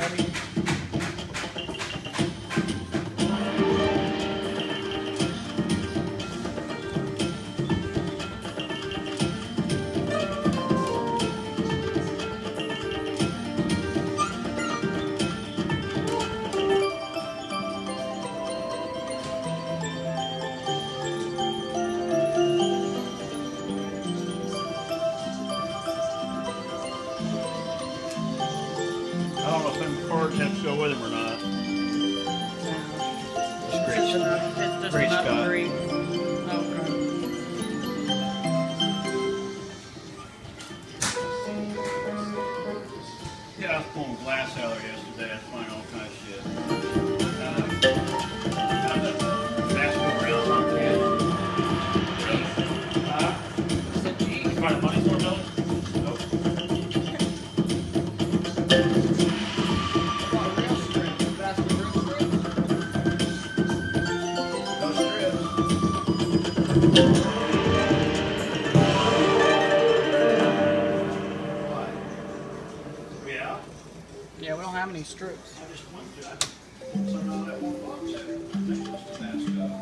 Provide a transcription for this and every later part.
buddy. I don't know if them cards have to go with them or not. It's Great. just Great enough Scott. three. Okay. Yeah, I was pulling glass out there yesterday. I was finding all kinds of shit. Basketball round. You find a money store bill? Nope. No strips. Yeah. Yeah, we don't have any strips. I just went to some of that one box there. I think it was that stuff.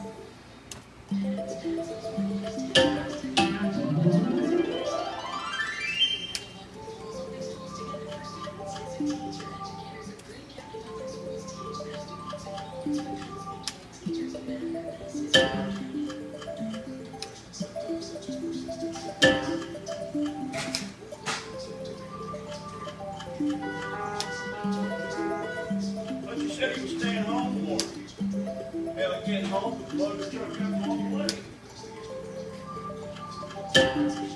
But you said he was staying home more. Hell, he getting home, load the truck up on the way.